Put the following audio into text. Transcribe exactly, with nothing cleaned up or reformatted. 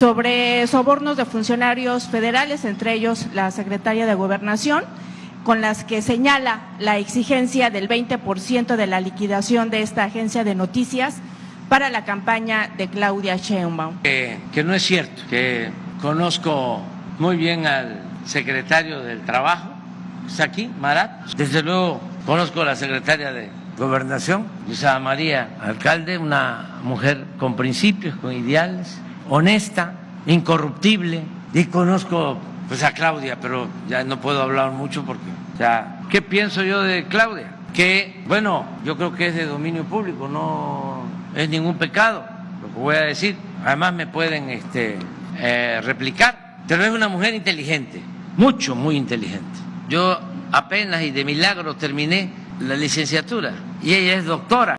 sobre sobornos de funcionarios federales, entre ellos la secretaria de Gobernación, con las que señala la exigencia del veinte por ciento de la liquidación de esta agencia de noticias para la campaña de Claudia Sheinbaum. Que, que no es cierto, que conozco muy bien al secretario del Trabajo, está aquí, Marat. Desde luego conozco a la secretaria de Gobernación, Luisa María Alcalde, una mujer con principios, con ideales, honesta, incorruptible, y conozco pues a Claudia, pero ya no puedo hablar mucho porque ya, ¿qué pienso yo de Claudia? Que, bueno, yo creo que es de dominio público, no es ningún pecado lo que voy a decir, además me pueden este, eh, replicar, pero es una mujer inteligente, mucho, muy inteligente. Yo apenas y de milagro terminé la licenciatura y ella es doctora.